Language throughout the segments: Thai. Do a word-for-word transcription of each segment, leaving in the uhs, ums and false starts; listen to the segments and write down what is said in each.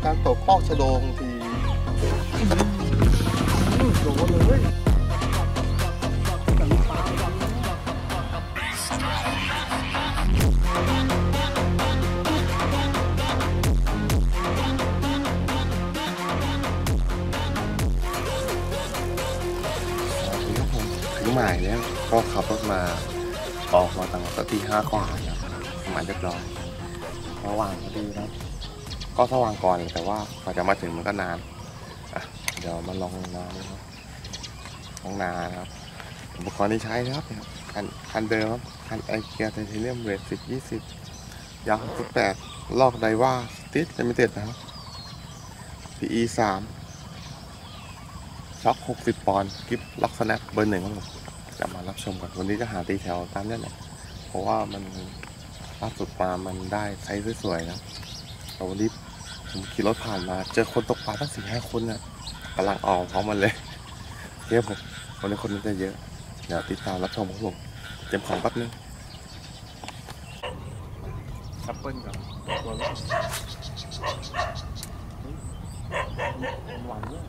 การตกปอกชะโดงทีโดนเลยถึงหมายแล้วก็ขับรถมาออกมาตั้งแต่ตีห้ากว่าแล้วประมาณเรียบร้อยระหว่างพอดีนะก็สว่างก่อนแต่ว่ากว่าจะมาถึงมันก็นานอ่ะเดี๋ยวมาลองน้ำนะครับลองนานะครับอุปกรณ์ที่ใช้นะครับคันคันเดิมครับคันไอเกียไทเทเนียมเวทสิบยี่สิบยาวสิบแปดลอกไดว่าติดลิมิเต็ดนะครับ พี อี สามช็อคหกสิบปอนด์กิฟต์ล็อกสแนปเบอร์หนึ่งครับผมจะมารับชมกันวันนี้จะหาตีแถวตามนี้แหละเพราะว่ามันล่าสุดมามันได้ไซส์สวยๆนะแต่วันนี้ผมขี่รถผ่านมาเจอคนตกปลาตั้งสี่ห้าคนน่ะกำลังออกพร้อมมันเลยเยอะผมวันนี้คนน่าจะเยอะเดี๋ยวติดตามรับชมครับผมเตรียมของแป๊บนึงแอปเปิ้ลกับตัวลูกหวานเนี่ย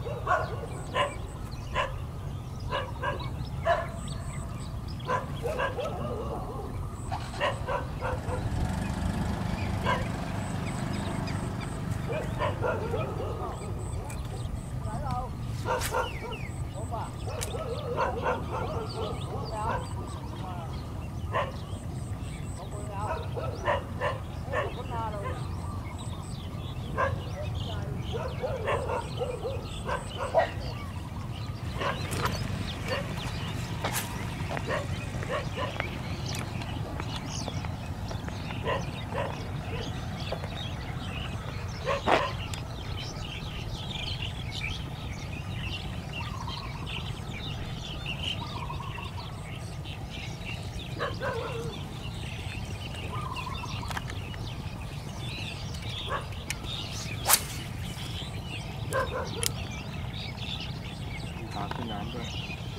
ขาขึ้นน้ำด้วย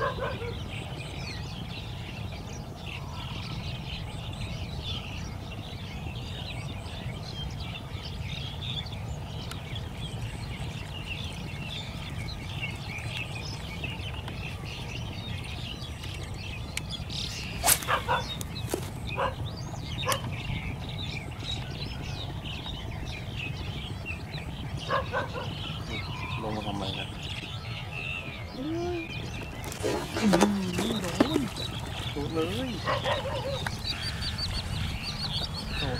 ลงมาทำไมนะโดนเลยโอ้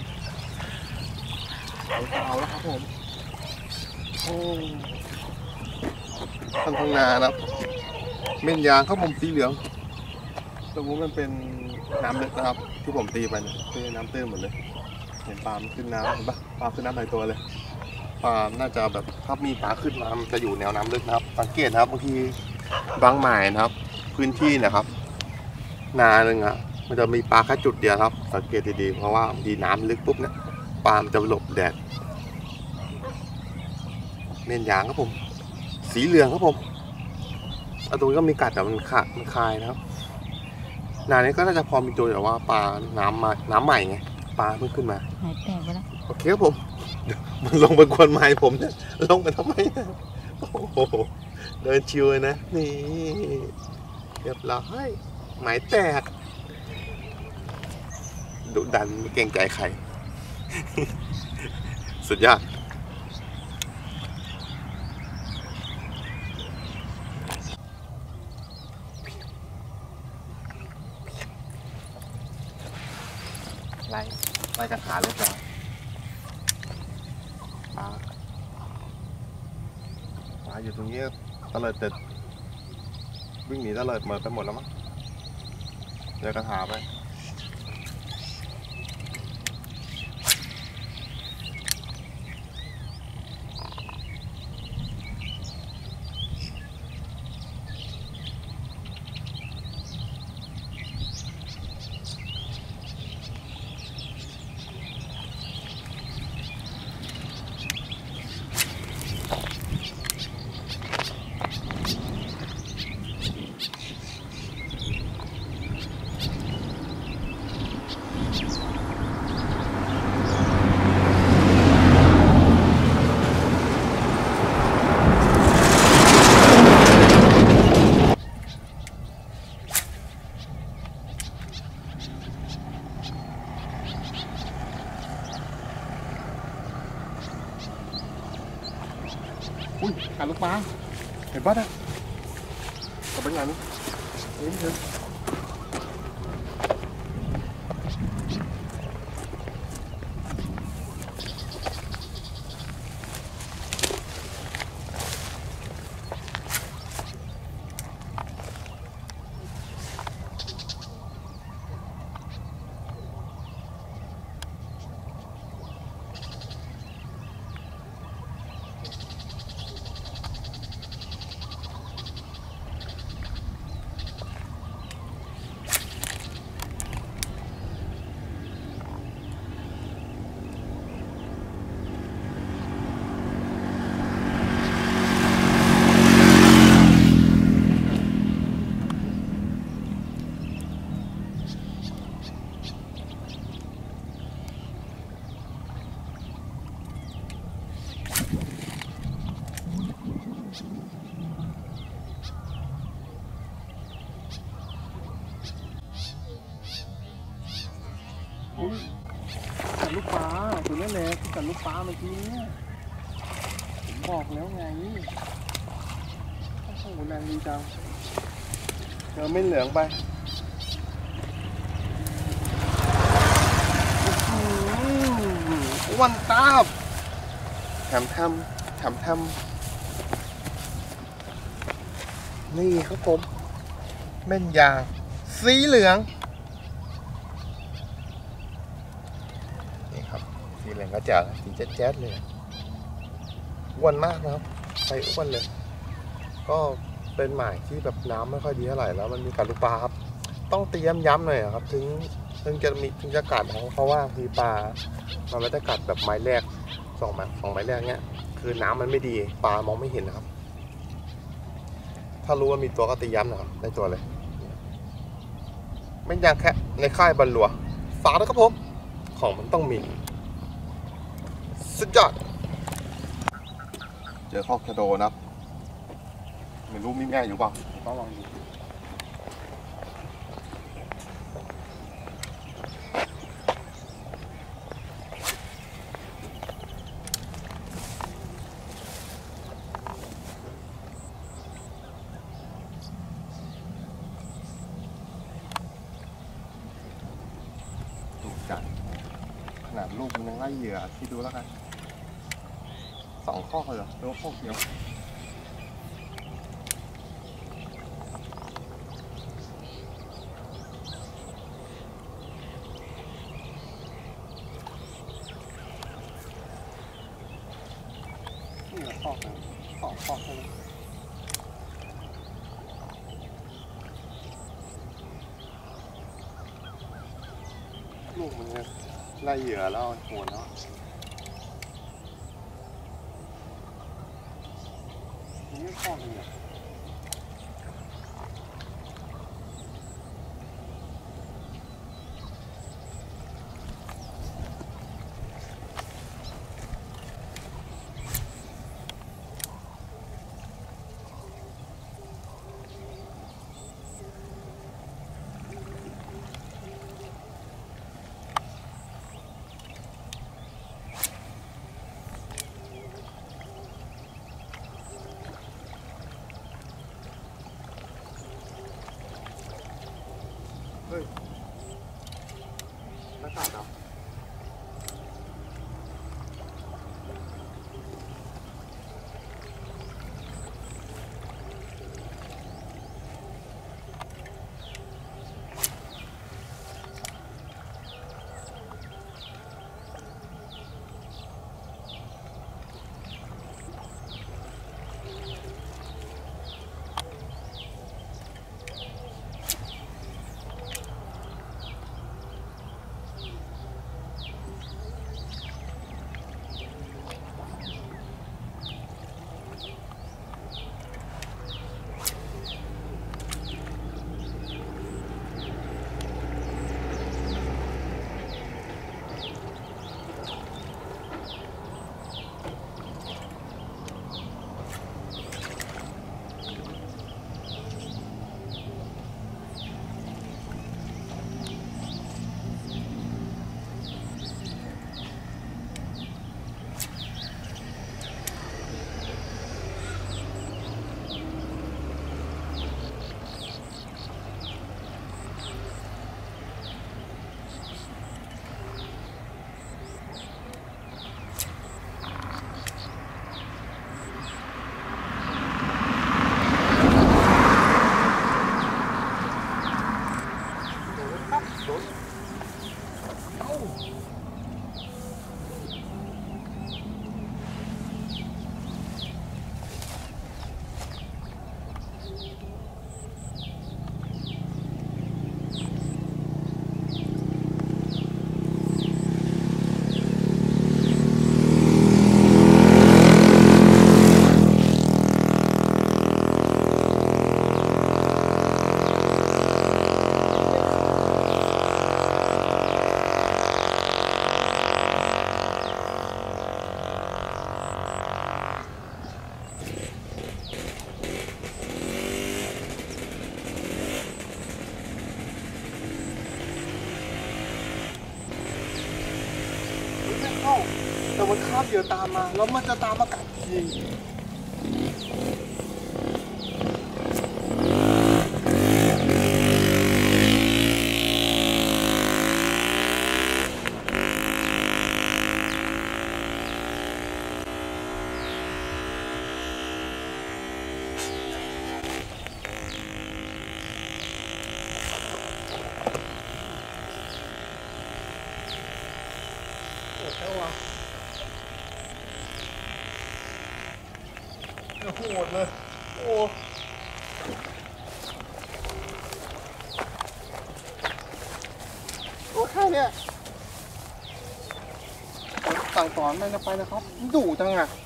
เอาแล้วครับผมโอ้ข้างข้างนานะครับเม่นยางครับผมสีเหลืองตรงนู้นมันเป็นน้ำลึกนะครับที่ผมตีไปเนี่ยคือน้ำตื้นหมดเลยเห็นปลามันขึ้นน้ำเห็นปะปลาขึ้นน้ำหลายตัวเลยปลาน่าจะแบบถ้ามีปลาขึ้นมามันจะอยู่แนวน้ำลึกนะครับสังเกตนะครับบางทีบางหมายนะครับพื้นที่นะครับนาหนึ่งอ่ะมันจะมีปลาแค่จุดเดียวครับสังเกตดีๆเพราะว่าบางทีน้ำลึกปุ๊บเนี่ยปลามันจะหลบแดดเม่นยางครับผมสีเหลืองครับผมเอาตรงนี้ก็มีกัดแต่มันขาดมันคายนะครับนานี้ก็น่าจะพอมีตัวแต่ว่าปลาน้ำมาน้ำใหม่ไงปลาเพิ่งขึ้นมาหายแตกไปแล้วโอเคครับผมมันลงไปกวนไม้ผมเนี่ยลงไปทำไมโอ้โหเดินชิวเลยนะนี่เรียบร้อยหมายแตกดุดันไม่เกรงใจใคร สุดยอดไล่ไล่กระถาเรียบร้อยปลาปลาอยู่ตรงนี้ตะเลิดเด็ดวิ่งหนีตะเลิดเหมือนไปหมดแล้วมั้งเดี๋ยวกระถาไปอุ้ยกัดลูกปลาเห็นปะนะกลับไปงานนี้เห็นเถอะกัดลูกปลาตัวนี้แหละที่กัดลูกปลาเมื่อกี้เนี่ยผมบอกแล้วไงโอ้โหแรงดีจังเจอไม่เหลืองไปวันตาบแถมทำแถมทำนี่ครับผมเม่นยางสีเหลืองนี่ครับสีเหลืองก็จะสีแจ๊ดๆเลยอ้วนมากนะครับไปอ้วนเลยก็เป็นหมายที่แบบน้ำไม่ค่อยดีเท่าไหร่แล้วมันมีกัดลูกปลาครับต้องเตรียมย้ำหน่อยครับถึงถึงจะมีถึงจะกัดเขาเพราะว่ามีปลามันไม่ได้กัดแบบไม้แรกสองไม้สองไม้แรกเนี้ยคือน้ำมันไม่ดีปลามองไม่เห็นนะครับถ้ารู้ว่ามีตัวก็ตีย้ำนะครับได้ตัวเลยไม่ยังแค่ในค่ายบอลลัวฝากด้วยครับผมของมันต้องมีสุดยอดเจอคอกชะโดนะครับไม่รู้มีแม่อยู่เปล่าต้องลองดูจัดขนาดลูกมันยังไล่เหยื่อที่ดูแล้วกันสองข้อเลยเหรอหรือว่าข้อเดียวนี่ละข้อกันสองข้อเลยลูกมันไล่เหยื่อแล้วโหนแล้วนี่ข้อนึงอ่ะเฮ้ยหน้ากากอ่ะจะเข้าแต่มันคาบเหยื่อตามมาแล้วมันจะตามมากัดทีโหดเลยโอ้โอ้แค่เนี้ยสั่งสอนไม่นะไปนะครับดุจังอ่ะ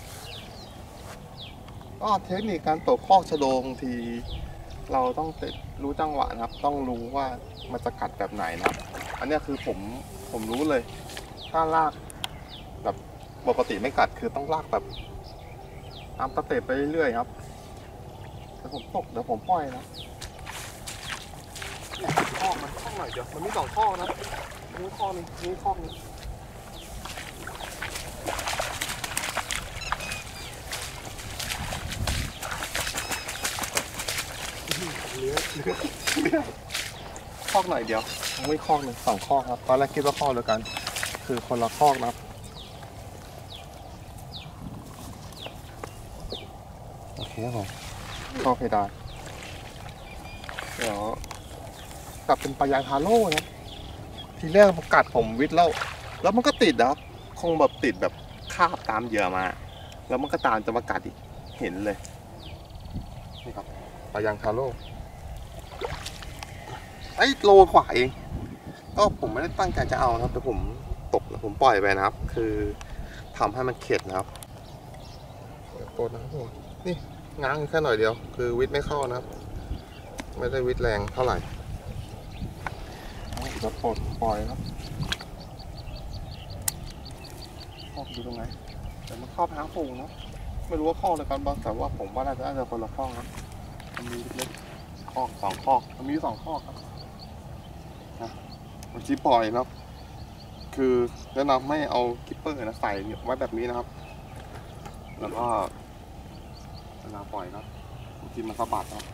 ก็เทคนิคการตกคอกชะโดงทีเราต้องรู้จังหวะนะครับต้องรู้ว่ามันจะกัดแบบไหนนะครับอันนี้คือผมผมรู้เลยถ้าลากแบบปกติไม่กัดคือต้องลากแบบตามสเต็ปไปเรื่อยๆครับเดี๋ยวผมตกเดี๋ยวผมปล่อยนะข้อมันข้อหน่อยเดี๋ยวมันมีสองข้อนะนี่ข้อนึงนี่ข้อนึงเลื้อยเลื้อยเลื้อยข้อหน่อยเดียวไม่ข้อหนึ่งสองข้อครับตอนแรกคิดว่าข้อเดียวกันคือคนละข้อนะครับโอเคครับผมข้อเพดานเดี๋ยวกลับเป็นปลายางฮาโร่นะทีแรกมันกัดผมวิทย์แล้วแล้วมันก็ติดนะครับคงแบบติดแบบคาบตามเหยื่อมาแล้วมันก็ตามจะมากัดอีกเห็นเลยนี่ครับปลายางฮาโร่ไอ้โลกว่าเองก็ผมไม่ได้ตั้งใจจะเอานะครับแต่ผมตกผมปล่อยไปนะครับคือทำให้มันเข็ดนะครับโคตรนะครับผมนี่ง้างแค่หน่อยเดียวคือวิทย์ไม่เข้านะครับไม่ได้วิทย์แรงเท่าไหร่จะปลดปล่อยครับข้อดูตรงไหนแต่มันเข้าทางฝูงนะไม่รู้ว่าข้ออะไรกันบ้างแต่ว่าผมว่าน่าจะน่าจะคนละข้อครับมันมีเล็กข้อสองข้อมันมีสองข้อครับนะมันชี้ปล่อยนะครับคือแนะนำไม่เอากิปเปอร์นะใส่ไว้แบบนี้นะครับแล้วก็เวลาปล่อยครับบางทีมันสะบัดครับ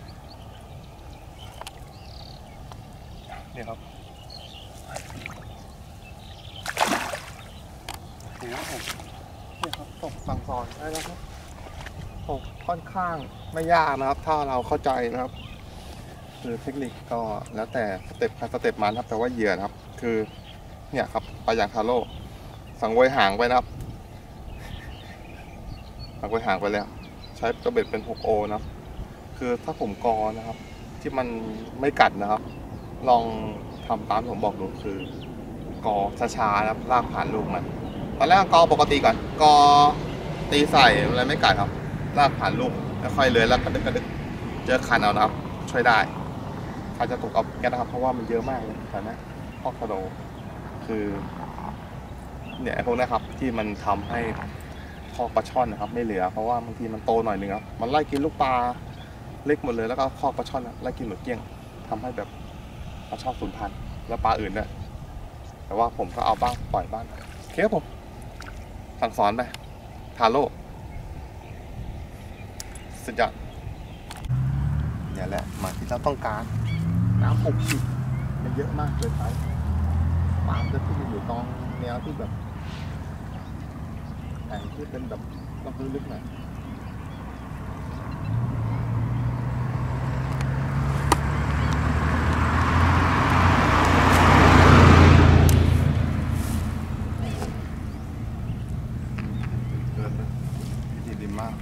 นี่ครับนี่ครับผมนี่ครับตกสั่งสอนได้แล้วครับตกค่อนข้างไม่ยากนะครับถ้าเราเข้าใจนะครับคือเทคนิคก็แล้วแต่สเต็ปสเต็ปมันครับแต่ว่าเหยื่อนะครับคือเนี่ยครับปลายางคาโร่สั่งไว้ห่างไปนะครับสั่งไว้ห่างไปแล้วใช้กระเบ็ดเป็น หกโอ นะครับคือถ้าผมกอนะครับที่มันไม่กัดนะครับลองทำตามที่ผมบอกดูคือกอช้าๆนะครับลากผ่านลูกมันตอนแรกกอปกติก่อนกอตีใส่อะไรไม่กัดครับลากผ่านลูกแล้วค่อยเลื้อยแล้วกระดึกกระดึกเจอคันเอานะครับช่วยได้ใครจะตกเอาแกนะครับเพราะว่ามันเยอะมากเลยแต่นะพอกกระโดคือเนี่ยพวกนี้ครับที่มันทำให้พอกปลาช่อนนะครับไม่เหลือเพราะว่าบางทีมันโตหน่อยนึงครับมันไล่กินลูกปลาเล็กหมดเลยแล้วก็คอกปลาช่อนไล่กินหมดเกลี้ยงทำให้แบบปลาช่อนสูญพันธุ์แล้วปลาอื่นด้วยแต่ว่าผมก็เอาบ้างปล่อยบ้างโอเคครับผมสั่งสอนไปทาโร่สุดยอดเนี่ยแหละหมายที่เราต้องการน้ำหกสิบมันเยอะมากเลยไปปลาจะที่มันอยู่ตรงแนวที่แบบแอ่งที่เป็นแบบต้องลึกๆหน่อยเกินเลยพิธีดีมาก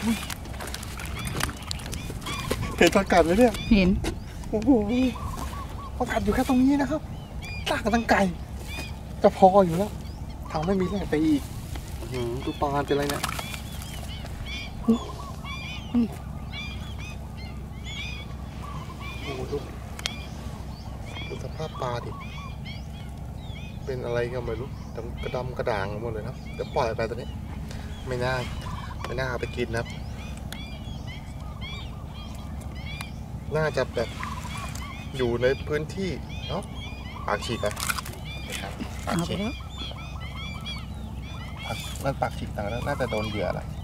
เห็นประกัดไหมเนี่ยเห็นโอ้โหประกัดอยู่แค่ตรงนี้นะครับลากกันตั้งไกลจะพออยู่แล้วทำไม่มีแรงไปอีกดูปลาเป็นอะไรเนี่ยโอ้โหดูดูสภาพปลาดิเป็นอะไรกันไม่รู้ดำกระดำกระด่างหมดเลยนะเดี๋ยวปล่อยไปตอนนี้ไม่น่าไม่น่าเอาไปกินนะครับน่าจะแบบอยู่ในพื้นที่เนาะปากฉีกอะปากฉีกมันปากฉีกต่างแล้วน่าจะโดนเหยื่อละ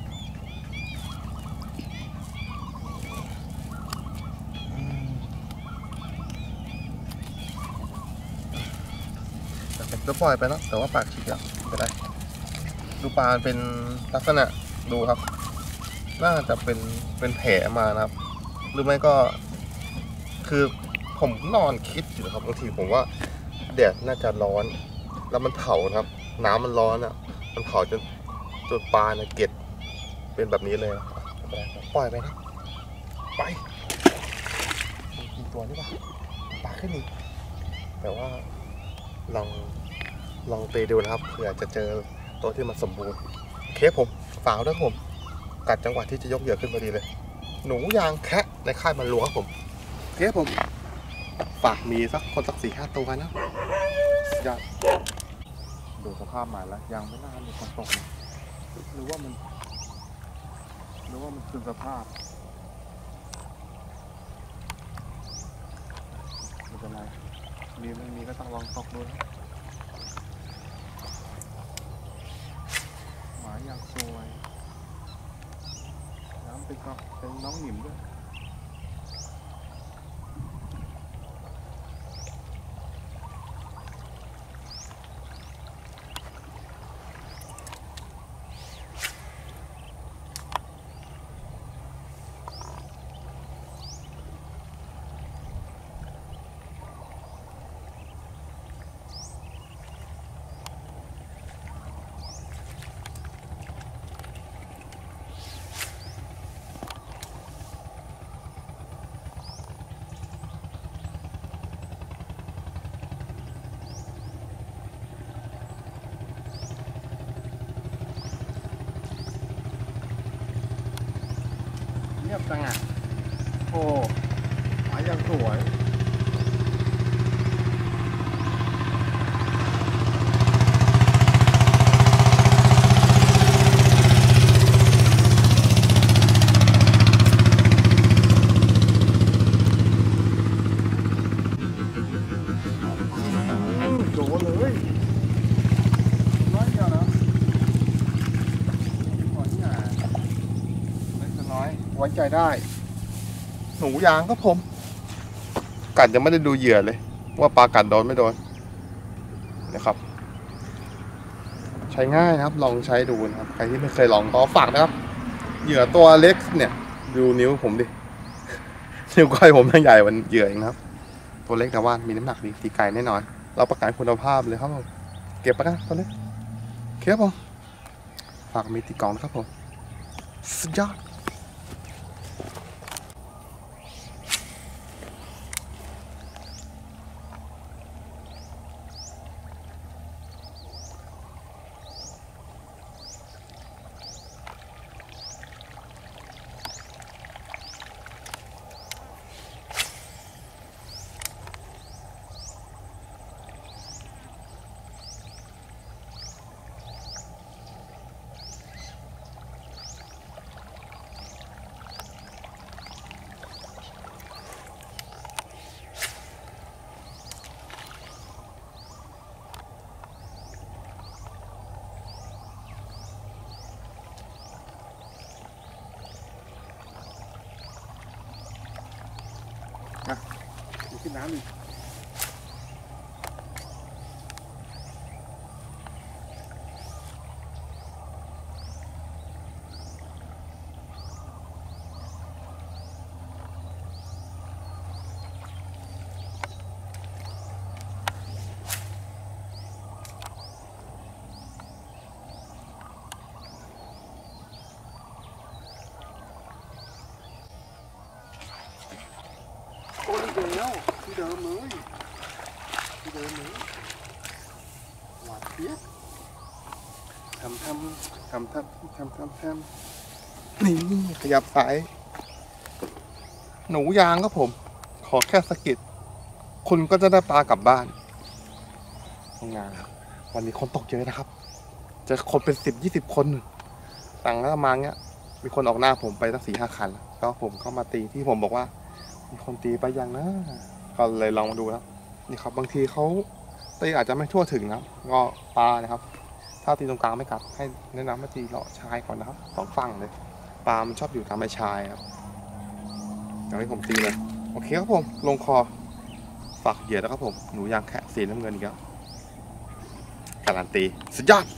จะปล่อยไปแล้วแต่ว่าปากฉีกแล้วไปได้ดูปลาเป็นลักษณะดูครับน่าจะเป็นเป็นแผลมานะครับหรือไม่ก็คือผมนอนคิดอยู่ครับบางทีผมว่าแดดน่าจะร้อนแล้วมันเผาครับน้ำมันร้อนอ่ะมันเผาจนจนปลาเนี่ยเกล็ดเป็นแบบนี้เลยปล่อยไปนะไปกี่ตัวนี่ป่ะปลาขึ้นอีกแต่ว่าลองลองตีดูนะครับเผื่อจะเจอตัวที่มันสมบูรณ์เคสผมฝาวด้วยผมกัดจังหวะที่จะยกเหยื่อขึ้นพอดีเลยหนูยางแคะในค่ายมันหลวงครับผมเคสผมฝากมีสักคนสักสี่ห้าตัวนะยอดดูสภาพหมายแล้วยังไม่น่ามีคนตกนะหรือว่ามันหรือว่ามันคือสภาพไม่เป็นไรมีไม่มีก็ต้องลองตกดูนะหมายอย่างสวยน้ำเป็นก็เป็นน้องหนิมด้วยเงียบจังอ่ะโอ้หมายยังสวยโดนเลยน้อยเดียวนะหอยหนาเล็กน้อยไว้ใจได้หนูยางครับผมกัดยังไม่ได้ดูเหยื่อเลยว่าปลากัดโดนไม่โดนนะครับใช้ง่ายนะครับลองใช้ดูนะครับใครที่ไม่เคยลองก็ฝากนะครับเหยื่อตัวเล็กเนี่ยดูนิ้วผมดินิ้วก้อยผมทั้งใหญ่มันเหยื่อเองนะครับตัวเล็กแต่ว่ามีน้ำหนักดีตีไก่แน่นอนเราประกันคุณภาพเลยครับผมเก็บไปกันตัวเล็กครับผมฝากมีตีกล่องนะครับผมสุดยอดอยู่ที่น้ำอีกที่เดิมที่เดิมเลยที่เดิมเลยหวานเจี๊ยบทำทำทำทำทำทำทำนี่ขยับสายหนูยางครับผมขอแค่สะกิดคุณก็จะได้ปลากลับบ้านทำงานวันนี้คนตกเยอะนะครับเจอคนเป็นสิบยี่สิบคนต่างแล้วมาเงี้ยมีคนออกหน้าผมไปตั้งสี่ห้าคันแล้วผมเข้ามาตีที่ผมบอกว่ามีคนตีไปยังนะก็เลยลองมาดูแล้วนี่ครับบางทีเขาตีอาจจะไม่ทั่วถึงนะก็ปลานะครับถ้าตีตรงกลางไม่กัดให้แนะนำให้ตีเลาะชายก่อนนะครับต้องฟังเลยปลามันชอบอยู่ตามไอ้ชายครับอย่างที่ผมตีเลยโอเคครับผมลงคอฝากเหยื่อแล้วครับผมหนูยางแคะสีน้ำเงินอีกแล้วการันตีสุดยอด